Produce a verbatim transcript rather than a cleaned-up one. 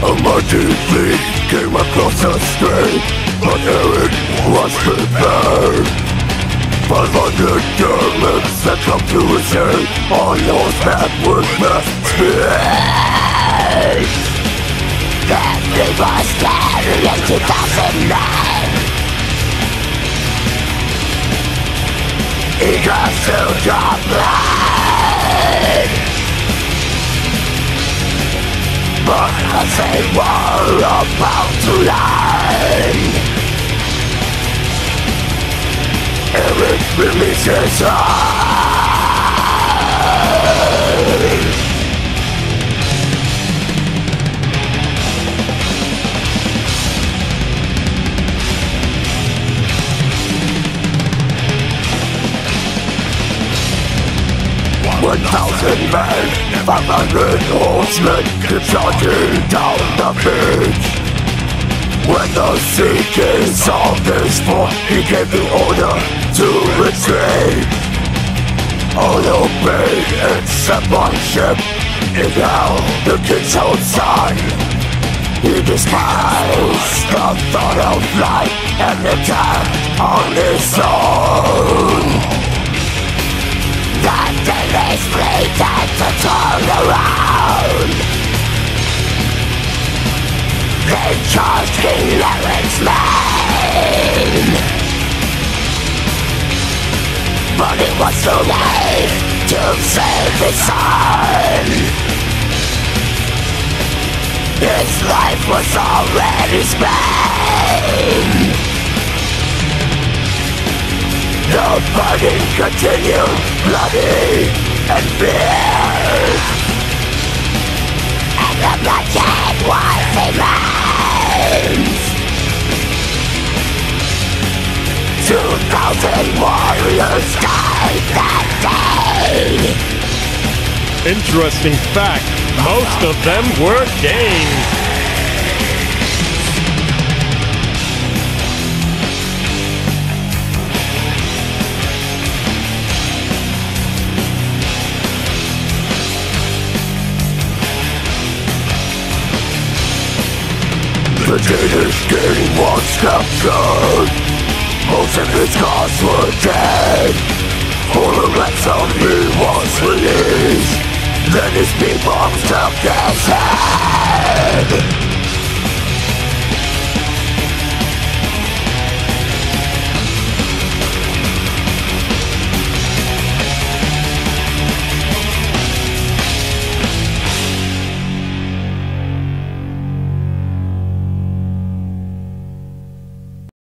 A mighty fleet came across the strait, but Eric was prepared. Five hundred Germans that come to his aid, on horseback with mass speed. That they was carrying two thousand men, eager to draw blood. But as they were about to land, Eric releases eye. One thousand men, five hundred horsemen, keep charging down the beach. When the sea king saw this fort, he gave the order to retreat. All obeyed except one ship, and now the king's own son. He despised the thought of flight and attacked on his own. That Danish fleet had to turn around. They charged King Eric's men, but it was too late to save his son. His life was already spent. The fighting continued, bloody and fierce, and the bloodshed was immense. Two thousand warriors died that day. Interesting fact, most of them were Danes. The Danish king was captured. Most of his guards were dead. All the rest of me was released. Then his people took his head.